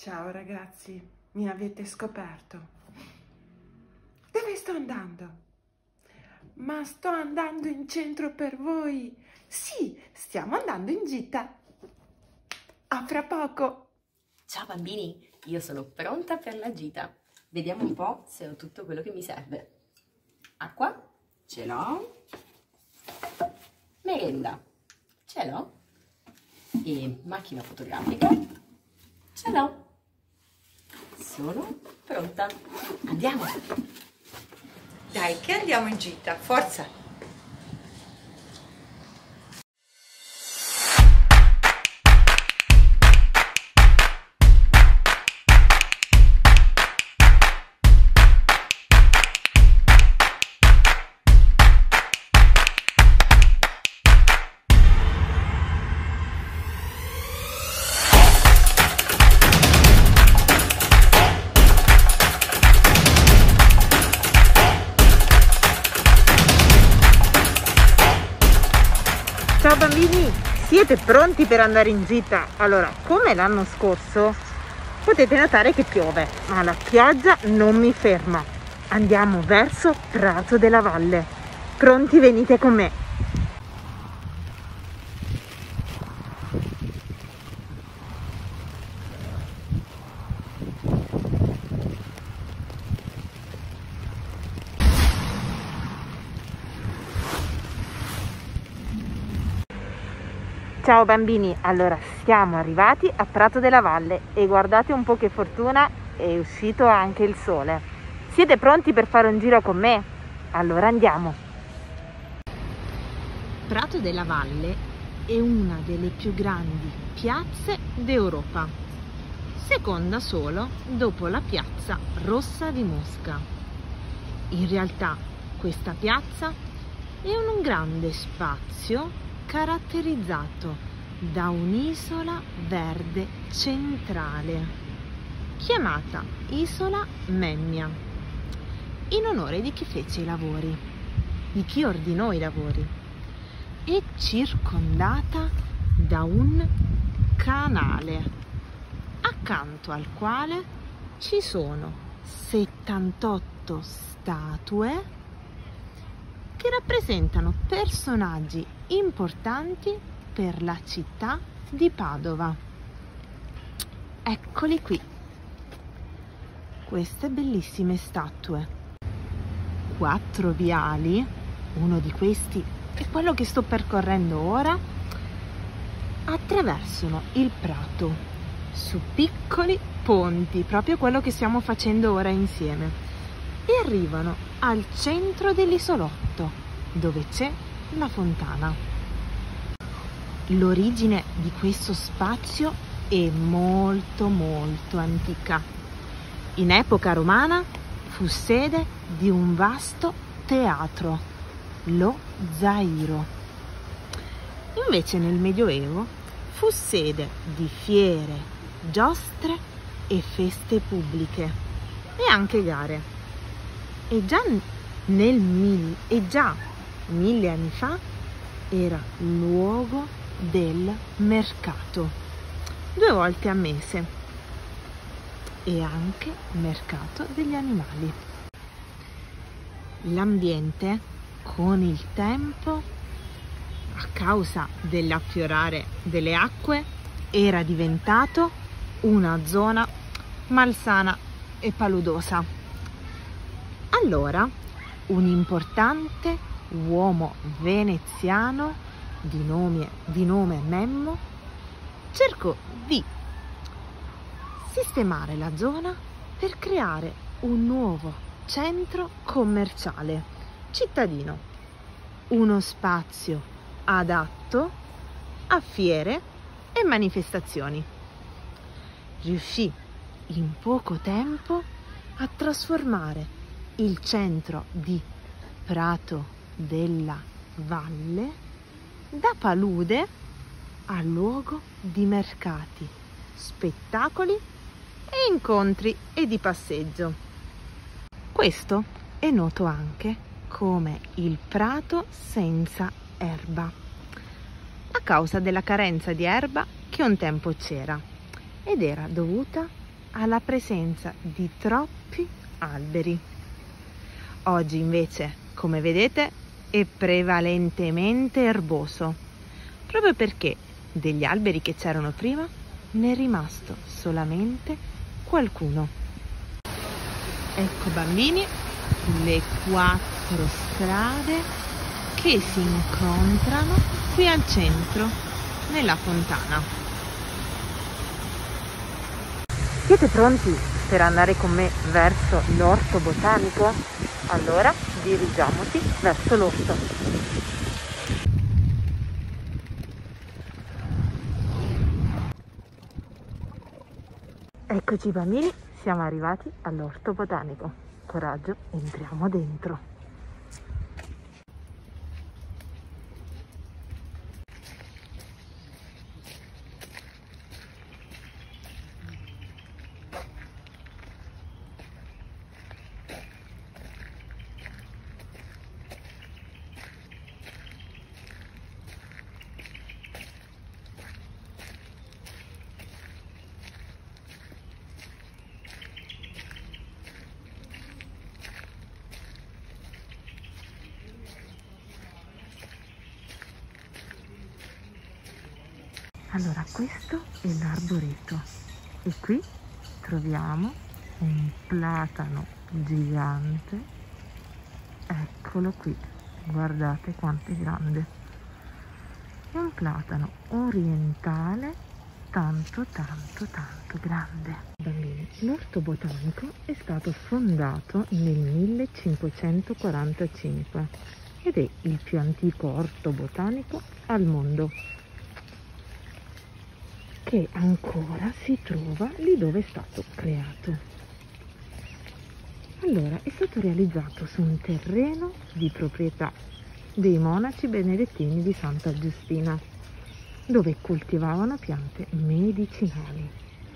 Ciao ragazzi, mi avete scoperto. Dove sto andando? Ma sto andando in centro per voi. Sì, stiamo andando in gita. A fra poco. Ciao bambini, io sono pronta per la gita. Vediamo un po' se ho tutto quello che mi serve. Acqua? Ce l'ho. Merenda? Ce l'ho. E macchina fotografica? Ce l'ho. Sono pronta. Andiamo. Dai, che andiamo in gita, forza. Ciao bambini, siete pronti per andare in gita? Allora, come l'anno scorso, potete notare che piove, ma la pioggia non mi ferma. Andiamo verso Prato della Valle. Pronti? Venite con me. Ciao bambini, allora siamo arrivati a Prato della Valle e guardate un po' che fortuna, è uscito anche il sole. Siete pronti per fare un giro con me? Allora andiamo. Prato della Valle è una delle più grandi piazze d'Europa, seconda solo dopo la piazza Rossa di Mosca. In realtà questa piazza è un grande spazio caratterizzato da un'isola verde centrale chiamata Isola Memmia, in onore di chi fece i lavori, di chi ordinò i lavori. È circondata da un canale accanto al quale ci sono 78 statue che rappresentano personaggi importanti per la città di Padova. Eccoli qui, queste bellissime statue. 4 viali, uno di questi è quello che sto percorrendo ora, attraversano il prato su piccoli ponti, proprio quello che stiamo facendo ora insieme, e arrivano al centro dell'isolotto, dove c'è la fontana. L'origine di questo spazio è molto antica. In epoca romana fu sede di un vasto teatro, lo Zairo. Invece nel Medioevo fu sede di fiere, giostre e feste pubbliche e anche gare. E già 1000 anni fa era luogo del mercato, 2 volte a mese, e anche mercato degli animali. L'ambiente con il tempo, a causa dell'affiorare delle acque, era diventato una zona malsana e paludosa. Allora un importante uomo veneziano di nome Memmo cercò di sistemare la zona per creare un nuovo centro commerciale cittadino, uno spazio adatto a fiere e manifestazioni. Riuscì in poco tempo a trasformare il centro di Prato della Valle da palude a luogo di mercati, spettacoli e incontri e di passeggio. Questo è noto anche come il prato senza erba, a causa della carenza di erba che un tempo c'era ed era dovuta alla presenza di troppi alberi. Oggi invece, come vedete, è prevalentemente erboso, proprio perché degli alberi che c'erano prima ne è rimasto solamente qualcuno. Ecco bambini, le 4 strade che si incontrano qui al centro, nella fontana. Siete pronti per andare con me verso l'orto botanico? Allora dirigiamoci verso l'orto. Eccoci bambini, siamo arrivati all'orto botanico. Coraggio, entriamo dentro. Allora, questo è l'arboreto e qui troviamo un platano gigante. Eccolo qui, guardate quanto è grande. È un platano orientale tanto grande. Bambini, l'orto botanico è stato fondato nel 1545 ed è il più antico orto botanico al mondo, che ancora si trova lì dove è stato creato. Allora, è stato realizzato su un terreno di proprietà dei monaci benedettini di Santa Giustina, dove coltivavano piante medicinali.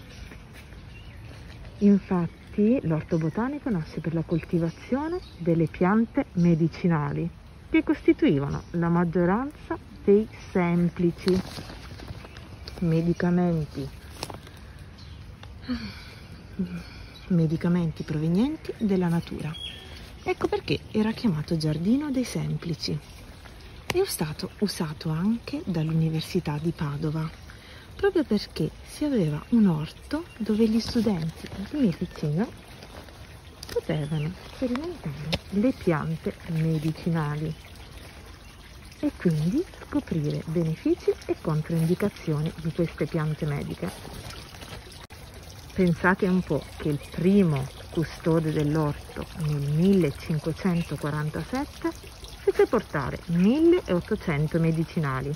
Infatti, l'orto botanico nasce per la coltivazione delle piante medicinali, che costituivano la maggioranza dei semplici medicamenti provenienti dalla natura. Ecco perché era chiamato giardino dei semplici. È stato usato anche dall'Università di Padova, proprio perché si aveva un orto dove gli studenti di medicina potevano sperimentare le piante medicinali e quindi scoprire benefici e controindicazioni di queste piante mediche. Pensate un po' che il primo custode dell'orto nel 1547 fece portare 1800 medicinali.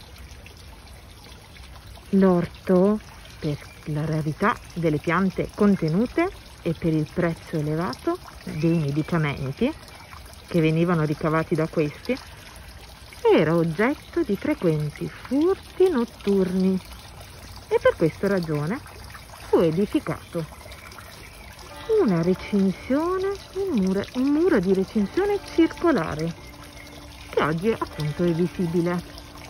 L'orto, per la rarità delle piante contenute e per il prezzo elevato dei medicamenti che venivano ricavati da questi, era oggetto di frequenti furti notturni e per questa ragione fu edificato una recinzione, un muro di recinzione circolare che oggi appunto è visibile.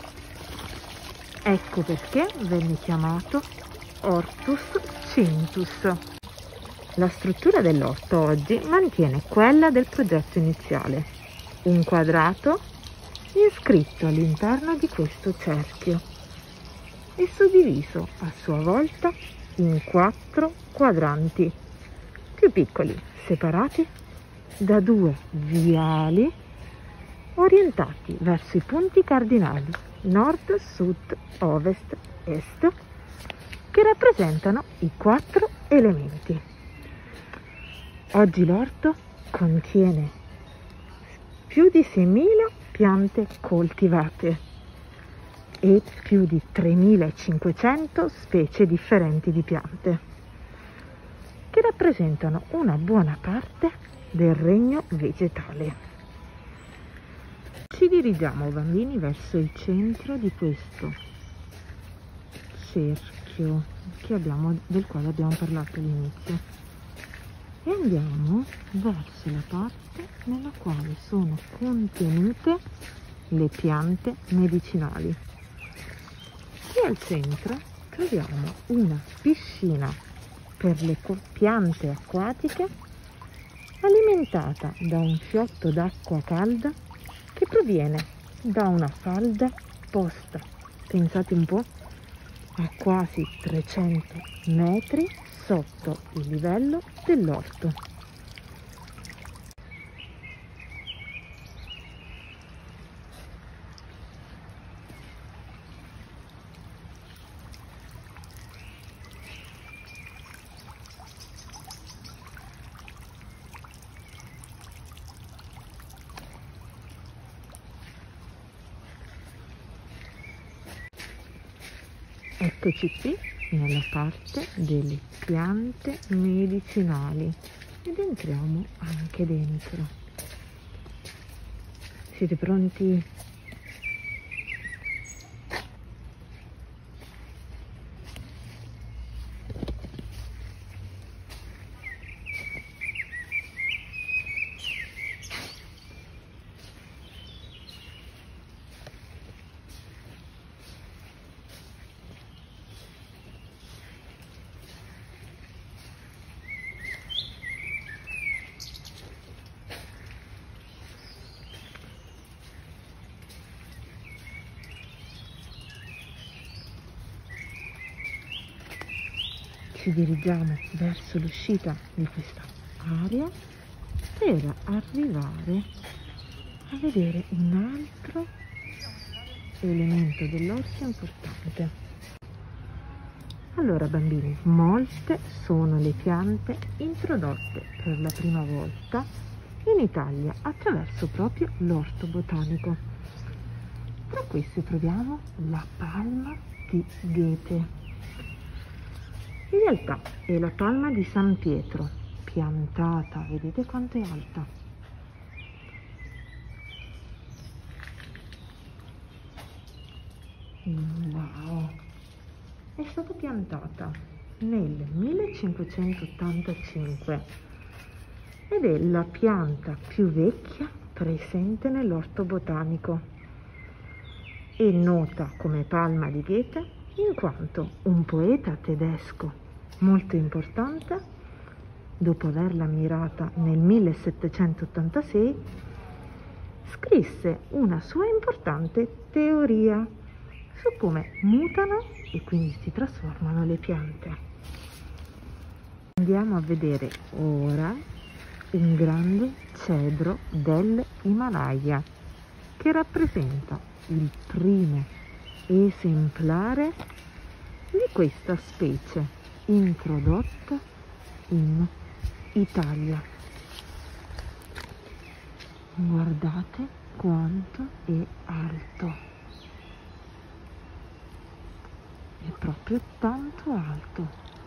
Ecco perché venne chiamato Hortus Cintus. La struttura dell'orto oggi mantiene quella del progetto iniziale, un quadrato iscritto all'interno di questo cerchio e suddiviso a sua volta in 4 quadranti più piccoli, separati da 2 viali orientati verso i punti cardinali nord, sud, ovest, est, che rappresentano i 4 elementi. Oggi l'orto contiene più di 6.000 piante coltivate e più di 3.500 specie differenti di piante, che rappresentano una buona parte del regno vegetale. Ci dirigiamo, bambini, verso il centro di questo cerchio del quale abbiamo parlato all'inizio e andiamo verso la parte nella quale sono contenute le piante medicinali. Qui al centro troviamo una piscina per le piante acquatiche, alimentata da un fiotto d'acqua calda che proviene da una falda posta, pensate un po', a quasi 300 metri sotto il livello dell'orto. Eccoci qui nella parte delle piante medicinali ed entriamo anche dentro. Siete pronti? Ci dirigiamo verso l'uscita di questa area per arrivare a vedere un altro elemento dell'orto importante. Allora bambini, molte sono le piante introdotte per la prima volta in Italia attraverso proprio l'orto botanico. Tra queste troviamo la palma di Goethe. In realtà è la palma di San Pietro, piantata, vedete quanto è alta? Wow! È stata piantata nel 1585 ed è la pianta più vecchia presente nell'orto botanico. È nota come palma di Goethe in quanto un poeta tedesco molto importante, dopo averla ammirata nel 1786, scrisse una sua importante teoria su come mutano e quindi si trasformano le piante. Andiamo a vedere ora un grande cedro dell'Himalaya che rappresenta il primo esemplare di questa specie introdotta in Italia. Guardate quanto è alto, è proprio tanto alto.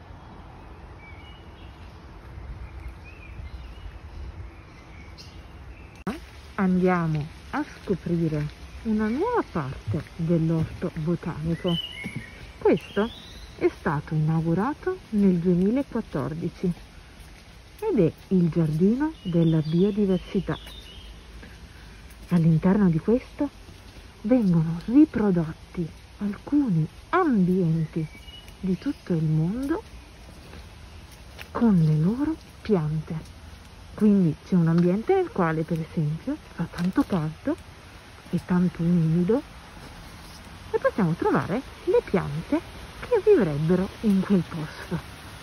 Andiamo a scoprire una nuova parte dell'orto botanico. Questo è stato inaugurato nel 2014 ed è il giardino della biodiversità. All'interno di questo vengono riprodotti alcuni ambienti di tutto il mondo con le loro piante. Quindi c'è un ambiente nel quale per esempio fa tanto caldo e tanto umido e possiamo trovare le piante che vivrebbero in quel posto.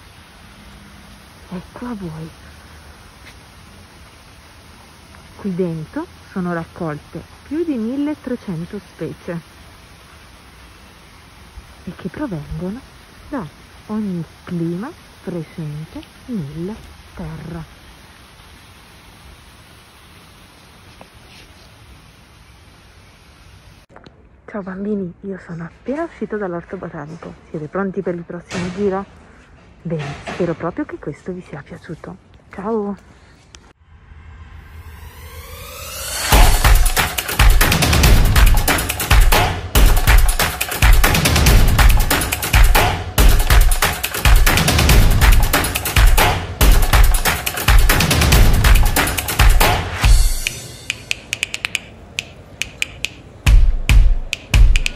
Ecco a voi. Qui dentro sono raccolte più di 1300 specie e che provengono da ogni clima presente nella terra. Ciao bambini, io sono appena uscita dall'orto botanico. Siete pronti per il prossimo giro? Bene, spero proprio che questo vi sia piaciuto. Ciao!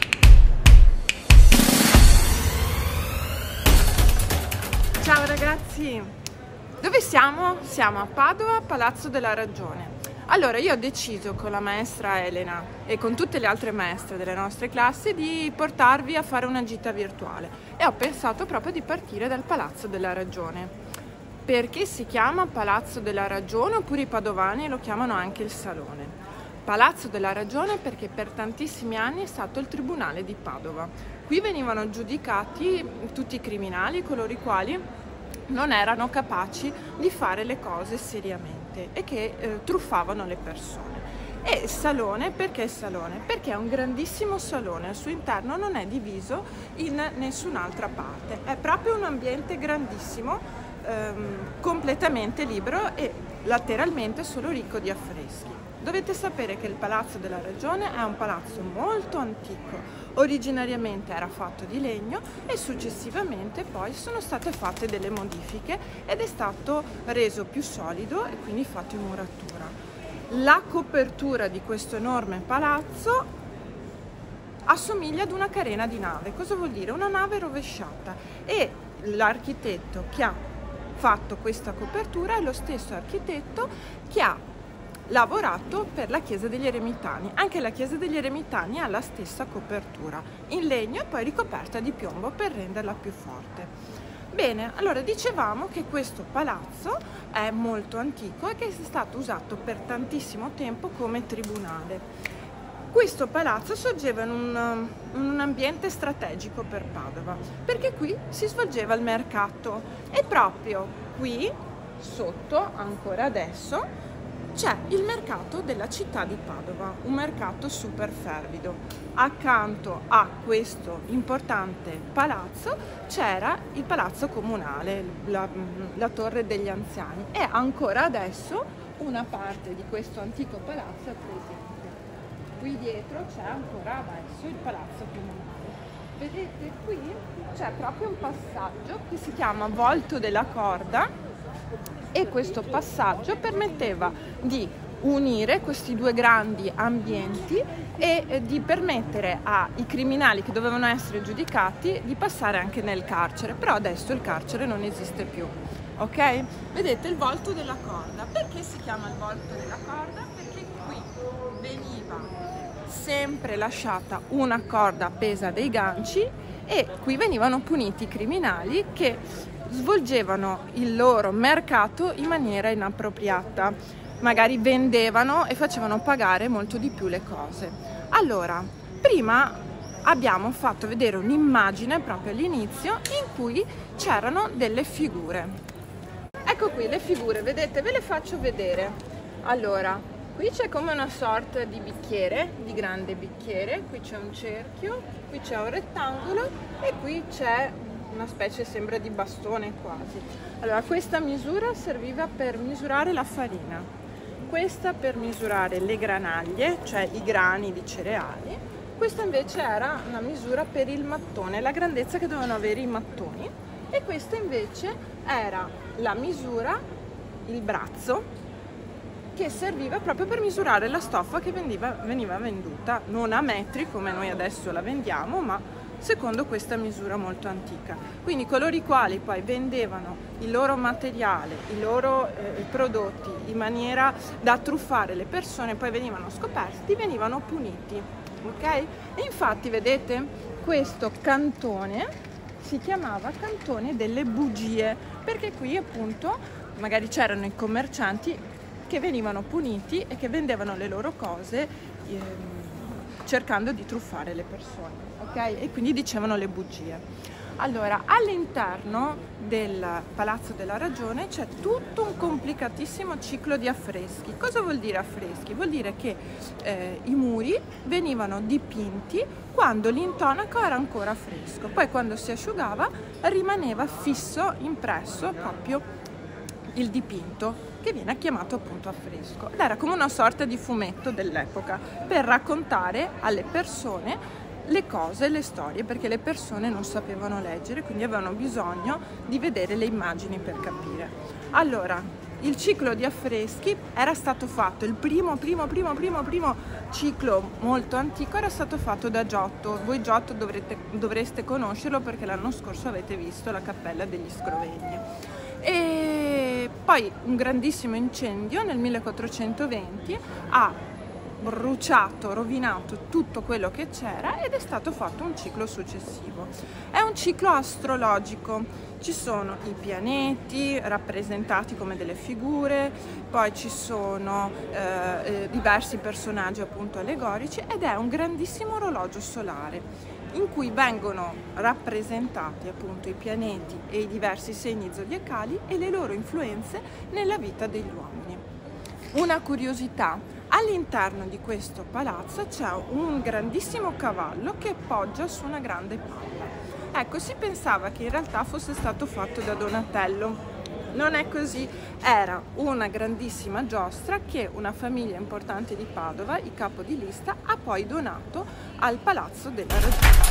Ciao ragazzi! ragazzi, dove siamo? Siamo a Padova, Palazzo della Ragione. Allora, io ho deciso con la maestra Elena e con tutte le altre maestre delle nostre classi di portarvi a fare una gita virtuale e ho pensato proprio di partire dal Palazzo della Ragione. Perché si chiama Palazzo della Ragione, oppure i padovani lo chiamano anche il Salone. Palazzo della Ragione perché per tantissimi anni è stato il Tribunale di Padova. Qui venivano giudicati tutti i criminali, coloro i quali non erano capaci di fare le cose seriamente e che truffavano le persone. E salone, perché salone? Perché è un grandissimo salone, al suo interno non è diviso in nessun'altra parte, è proprio un ambiente grandissimo, completamente libero e lateralmente solo ricco di affreschi. Dovete sapere che il Palazzo della Ragione è un palazzo molto antico, originariamente era fatto di legno e successivamente poi sono state fatte delle modifiche ed è stato reso più solido e quindi fatto in muratura. La copertura di questo enorme palazzo assomiglia ad una carena di nave. Cosa vuol dire? Una nave rovesciata, e l'architetto che ha fatto questa copertura è lo stesso architetto che ha lavorato per la chiesa degli Eremitani. Anche la chiesa degli Eremitani ha la stessa copertura in legno e poi ricoperta di piombo per renderla più forte. Bene, allora dicevamo che questo palazzo è molto antico e che è stato usato per tantissimo tempo come tribunale. Questo palazzo sorgeva in un ambiente strategico per Padova, perché qui si svolgeva il mercato e proprio qui sotto, ancora adesso, c'è il mercato della città di Padova, un mercato super fervido. Accanto a questo importante palazzo c'era il palazzo comunale, la torre degli anziani, e ancora adesso una parte di questo antico palazzo è presente. Qui dietro c'è ancora adesso il palazzo comunale. Vedete, qui c'è proprio un passaggio che si chiama Volto della Corda, e questo passaggio permetteva di unire questi due grandi ambienti e di permettere ai criminali che dovevano essere giudicati di passare anche nel carcere, però adesso il carcere non esiste più, ok? Vedete il volto della corda. Perché si chiama il volto della corda? Perché qui veniva sempre lasciata una corda appesa a dei ganci e qui venivano puniti i criminali che svolgevano il loro mercato in maniera inappropriata, magari vendevano e facevano pagare molto di più le cose. Allora, prima abbiamo fatto vedere un'immagine proprio all'inizio in cui c'erano delle figure. Ecco qui le figure, vedete, ve le faccio vedere. Allora, qui c'è come una sorta di bicchiere, di grande bicchiere, qui c'è un cerchio, qui c'è un rettangolo e qui c'è una specie, sembra di bastone quasi. Allora, questa misura serviva per misurare la farina, questa per misurare le granaglie, cioè i grani di cereali, questa invece era una misura per il mattone, la grandezza che dovevano avere i mattoni, e questa invece era la misura, il brazzo, che serviva proprio per misurare la stoffa che veniva venduta, non a metri come noi adesso la vendiamo, ma secondo questa misura molto antica. Quindi coloro i quali poi vendevano il loro materiale, i loro prodotti in maniera da truffare le persone, poi venivano scoperti, venivano puniti, ok? E infatti vedete, questo cantone si chiamava cantone delle bugie, perché qui appunto magari c'erano i commercianti che venivano puniti e che vendevano le loro cose cercando di truffare le persone, ok? E quindi dicevano le bugie. Allora, all'interno del Palazzo della Ragione c'è tutto un complicatissimo ciclo di affreschi. Cosa vuol dire affreschi? Vuol dire che i muri venivano dipinti quando l'intonaco era ancora fresco, poi quando si asciugava rimaneva fisso, impresso proprio il dipinto, che viene chiamato appunto affresco, ed era come una sorta di fumetto dell'epoca per raccontare alle persone le cose, le storie, perché le persone non sapevano leggere, quindi avevano bisogno di vedere le immagini per capire. Allora, il ciclo di affreschi era stato fatto, il primo ciclo molto antico era stato fatto da Giotto. Voi Giotto dovreste conoscerlo perché l'anno scorso avete visto la Cappella degli Scrovegni. E poi un grandissimo incendio nel 1420 ha bruciato, rovinato tutto quello che c'era ed è stato fatto un ciclo successivo. È un ciclo astrologico, ci sono i pianeti rappresentati come delle figure, poi ci sono diversi personaggi appunto allegorici ed è un grandissimo orologio solare in cui vengono rappresentati appunto i pianeti e i diversi segni zodiacali e le loro influenze nella vita degli uomini. Una curiosità: all'interno di questo palazzo c'è un grandissimo cavallo che poggia su una grande palla. Ecco, si pensava che in realtà fosse stato fatto da Donatello. Non è così, era una grandissima giostra che una famiglia importante di Padova, i Capodilista, ha poi donato al Palazzo della Regina.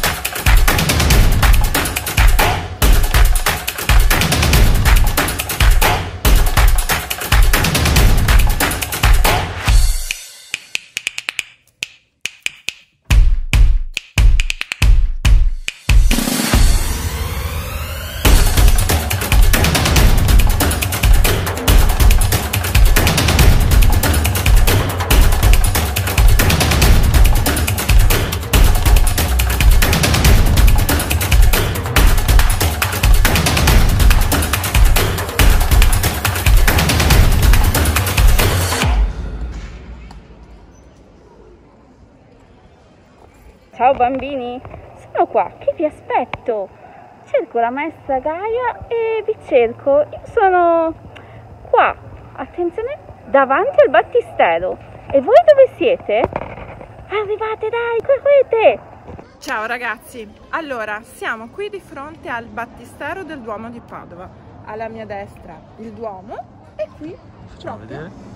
Ciao bambini, sono qua che vi aspetto. Cerco la maestra Gaia e vi cerco. Io sono qua, attenzione, davanti al battistero. E voi dove siete? Arrivate, dai, correte! Ciao ragazzi, allora siamo qui di fronte al battistero del Duomo di Padova. Alla mia destra il Duomo e qui Facciamo vedere.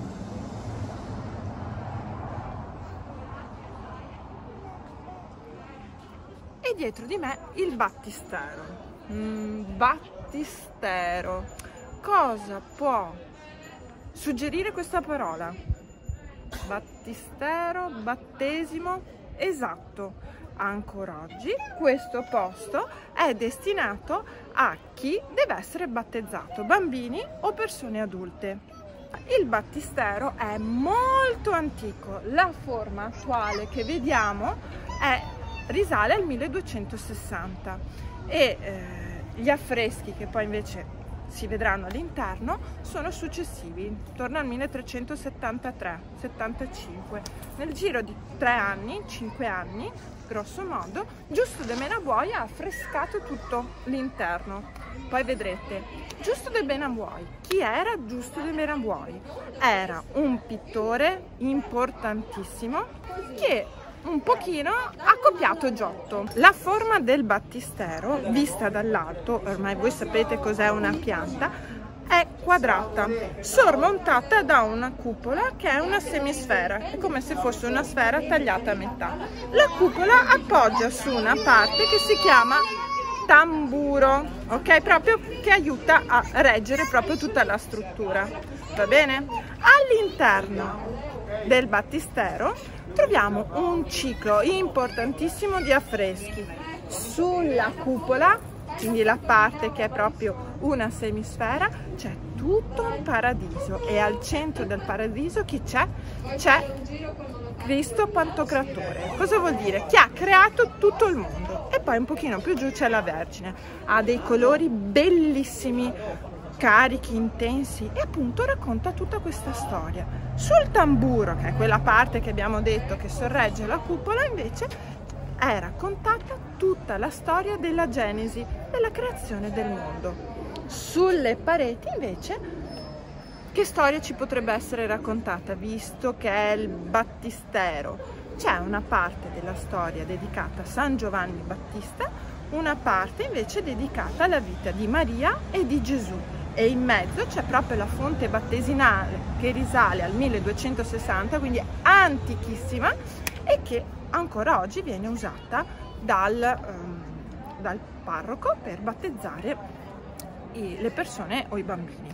e dietro di me il battistero. Battistero. Cosa può suggerire questa parola? Battistero, battesimo, esatto. Ancora oggi questo posto è destinato a chi deve essere battezzato, bambini o persone adulte. Il battistero è molto antico, la forma attuale che vediamo risale al 1260 e gli affreschi che poi invece si vedranno all'interno sono successivi, intorno al 1373-75. Nel giro di 5 anni, grosso modo, Giusto de Menabuoi ha affrescato tutto l'interno. Poi vedrete, Giusto de Menabuoi. Chi era Giusto de Menabuoi? Era un pittore importantissimo che un pochino ha copiato Giotto. La forma del battistero, vista dall'alto, ormai voi sapete cos'è una pianta, è quadrata, sormontata da una cupola che è una semisfera, è come se fosse una sfera tagliata a metà. La cupola appoggia su una parte che si chiama tamburo, ok? Proprio che aiuta a reggere proprio tutta la struttura, va bene? All'interno del battistero troviamo un ciclo importantissimo di affreschi. Sulla cupola, quindi la parte che è proprio una semisfera, c'è tutto un paradiso e al centro del paradiso chi c'è? C'è Cristo Pantocratore. Cosa vuol dire? Chi ha creato tutto il mondo. E poi un pochino più giù c'è la Vergine. Ha dei colori bellissimi, carichi, intensi e appunto racconta tutta questa storia. Sul tamburo, che è quella parte che abbiamo detto che sorregge la cupola, invece è raccontata tutta la storia della Genesi, della creazione del mondo. Sulle pareti invece che storia ci potrebbe essere raccontata, visto che è il battistero? C'è una parte della storia dedicata a San Giovanni Battista, una parte invece dedicata alla vita di Maria e di Gesù. E in mezzo c'è proprio la fonte battesimale che risale al 1260, quindi antichissima, e che ancora oggi viene usata dal parroco per battezzare le persone o i bambini.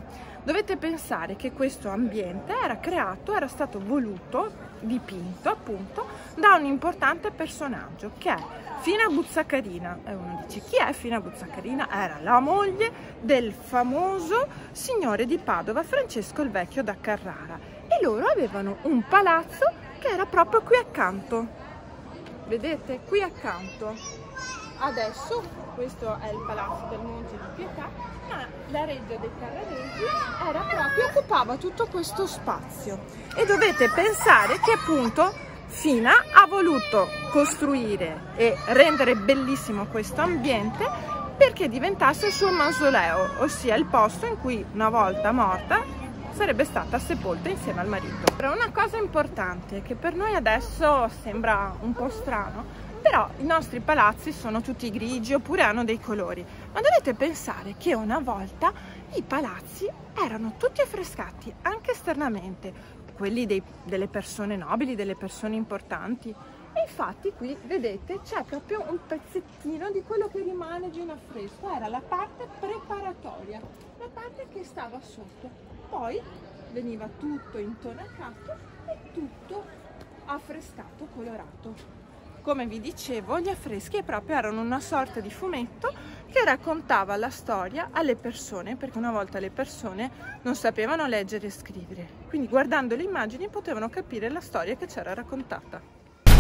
Dovete pensare che questo ambiente era stato voluto, dipinto appunto, da un importante personaggio che è Fina Buzzacarina. E uno dice: chi è Fina Buzzacarina? Era la moglie del famoso signore di Padova, Francesco il Vecchio da Carrara, e loro avevano un palazzo che era proprio qui accanto. Vedete? Qui accanto. Adesso questo è il palazzo del Monte di Pietà, ma la reggia dei Carraresi occupava tutto questo spazio. E dovete pensare che appunto Fina ha voluto costruire e rendere bellissimo questo ambiente perché diventasse il suo mausoleo, ossia il posto in cui una volta morta sarebbe stata sepolta insieme al marito. Però una cosa importante che per noi adesso sembra un po' strano, però i nostri palazzi sono tutti grigi oppure hanno dei colori, ma dovete pensare che una volta i palazzi erano tutti affrescati anche esternamente, quelli delle persone nobili, delle persone importanti. E infatti qui vedete c'è proprio un pezzettino di quello che rimane di un affresco, era la parte preparatoria, la parte che stava sotto, poi veniva tutto intonacato e tutto affrescato, colorato. Come vi dicevo, gli affreschi proprio erano una sorta di fumetto che raccontava la storia alle persone, perché una volta le persone non sapevano leggere e scrivere, quindi guardando le immagini potevano capire la storia che c'era raccontata.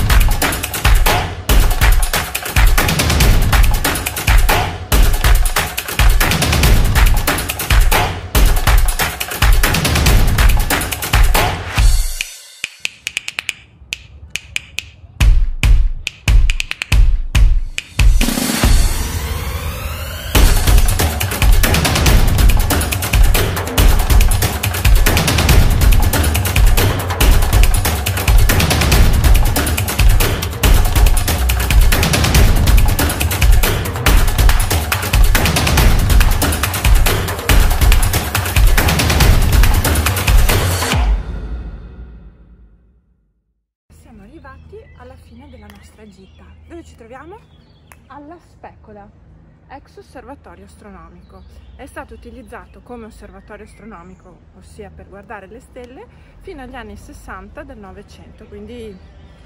Alla fine della nostra gita, dove ci troviamo? Alla Specola, ex osservatorio astronomico. È stato utilizzato come osservatorio astronomico, ossia per guardare le stelle, fino agli anni 60 del Novecento, quindi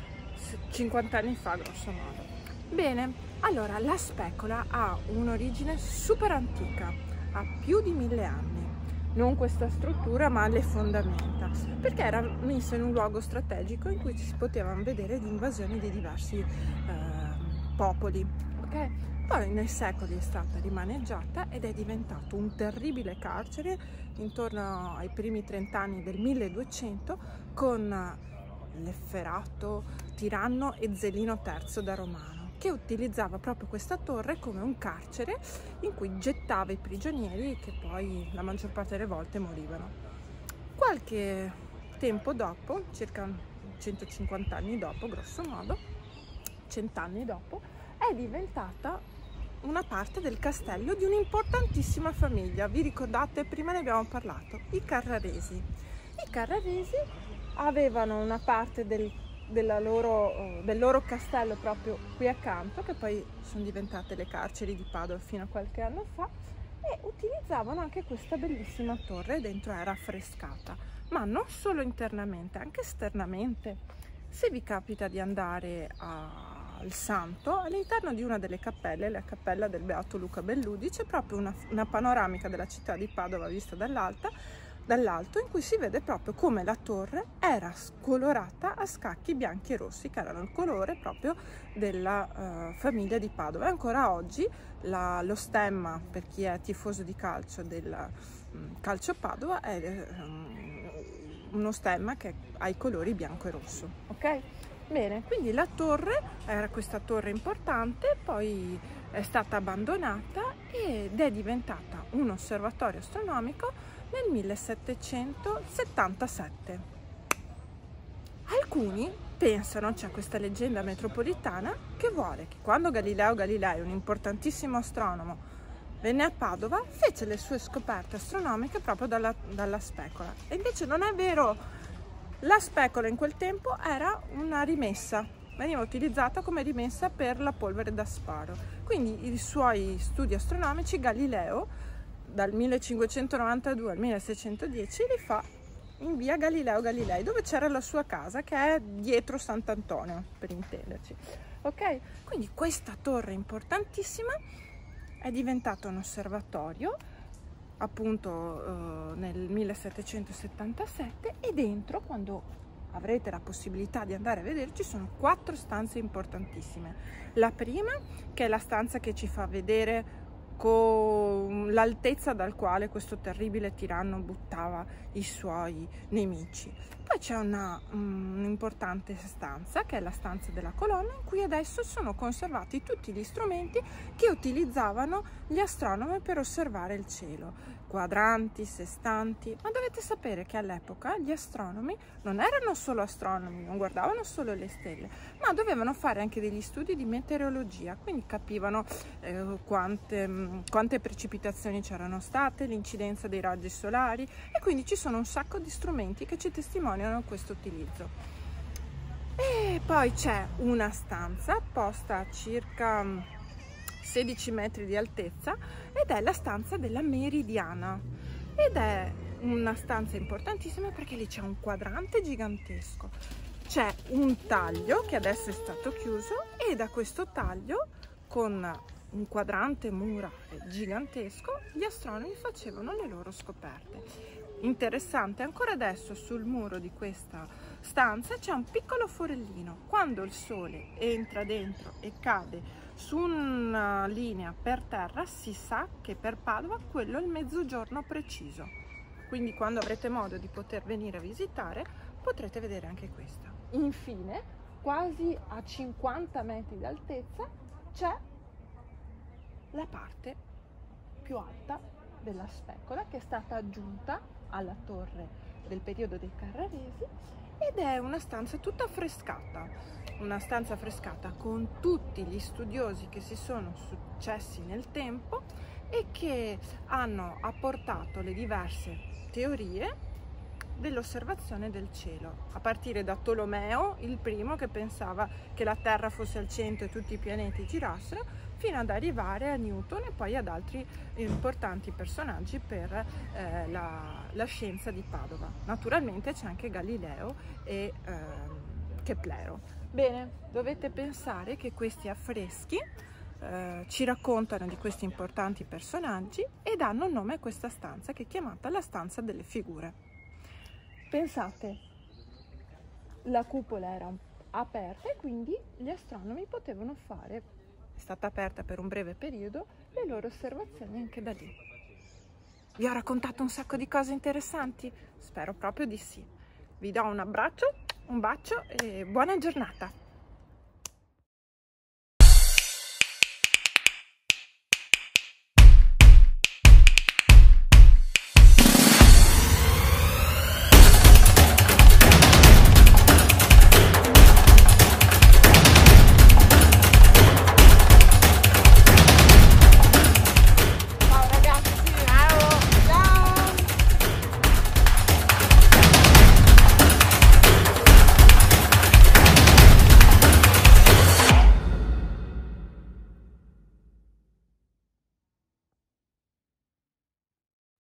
50 anni fa grosso modo. Bene, allora la Specola ha un'origine super antica, ha più di 1000 anni. Non questa struttura ma le fondamenta, perché era messa in un luogo strategico in cui si potevano vedere le invasioni di diversi popoli, ok? Poi nei secoli è stata rimaneggiata ed è diventato un terribile carcere intorno ai primi 30 anni del 1200 con l'efferato tiranno Ezzelino III da Romano, che utilizzava proprio questa torre come un carcere in cui gettava i prigionieri che poi la maggior parte delle volte morivano. Qualche tempo dopo, circa 150 anni dopo, grosso modo, 100 anni dopo, è diventata una parte del castello di un'importantissima famiglia. Vi ricordate? Prima ne abbiamo parlato, i Carraresi. I Carraresi avevano una parte del loro castello proprio qui accanto, che poi sono diventate le carceri di Padova fino a qualche anno fa, e utilizzavano anche questa bellissima torre, dentro era affrescata, ma non solo internamente, anche esternamente. Se vi capita di andare al Santo, all'interno di una delle cappelle, la cappella del Beato Luca Belludi, c'è proprio una panoramica della città di Padova vista dall'alto, in cui si vede proprio come la torre era colorata a scacchi bianchi e rossi, che erano il colore proprio della famiglia di Padova. E ancora oggi lo stemma, per chi è tifoso di calcio, del Calcio Padova, è uno stemma che ha i colori bianco e rosso, ok? Bene, quindi la torre era questa torre importante, poi è stata abbandonata ed è diventata un osservatorio astronomico nel 1777. Alcuni pensano, c'è questa leggenda metropolitana che vuole che quando Galileo Galilei, un importantissimo astronomo, venne a Padova, fece le sue scoperte astronomiche proprio dalla Specola. E invece non è vero. La Specola in quel tempo era una rimessa, veniva utilizzata come rimessa per la polvere da sparo. Quindi i suoi studi astronomici Galileo dal 1592 al 1610 li fa in via Galileo Galilei, dove c'era la sua casa, che è dietro Sant'Antonio, per intenderci. Ok? Quindi questa torre importantissima è diventata un osservatorio appunto nel 1777, e dentro, quando avrete la possibilità di andare a vederci, sono 4 stanze importantissime. La prima, che è la stanza che ci fa vedere con l'altezza dal quale questo terribile tiranno buttava i suoi nemici. Poi c'è un'importante stanza, che è la stanza della colonna, in cui adesso sono conservati tutti gli strumenti che utilizzavano gli astronomi per osservare il cielo: quadranti, sestanti. Ma dovete sapere che all'epoca gli astronomi non erano solo astronomi, non guardavano solo le stelle, ma dovevano fare anche degli studi di meteorologia, quindi capivano quante precipitazioni c'erano state, l'incidenza dei raggi solari, e quindi ci sono un sacco di strumenti che ci testimoniano questo utilizzo. E poi c'è una stanza posta a circa 16 metri di altezza, ed è la stanza della Meridiana, ed è una stanza importantissima perché lì c'è un quadrante gigantesco, c'è un taglio che adesso è stato chiuso, e da questo taglio, con un quadrante murario gigantesco, gli astronomi facevano le loro scoperte. Interessante, ancora adesso sul muro di questa stanza c'è un piccolo forellino. Quando il sole entra dentro e cade su una linea per terra, si sa che per Padova quello è il mezzogiorno preciso. Quindi quando avrete modo di poter venire a visitare, potrete vedere anche questa. Infine, quasi a 50 metri di altezza, c'è la parte più alta della Specola, che è stata aggiunta alla torre del periodo dei Carraresi, ed è una stanza tutta affrescata, una stanza affrescata con tutti gli studiosi che si sono successi nel tempo e che hanno apportato le diverse teorie dell'osservazione del cielo, a partire da Tolomeo, il primo, che pensava che la Terra fosse al centro e tutti i pianeti girassero, fino ad arrivare a Newton e poi ad altri importanti personaggi per la scienza di Padova. Naturalmente c'è anche Galileo e Keplero. Bene, dovete pensare che questi affreschi ci raccontano di questi importanti personaggi e danno nome a questa stanza, che è chiamata la stanza delle figure. Pensate, la cupola era aperta e quindi gli astronomi potevano fare, è stata aperta per un breve periodo, le loro osservazioni anche da lì. Vi ho raccontato un sacco di cose interessanti? Spero proprio di sì. Vi do un abbraccio, un bacio e buona giornata!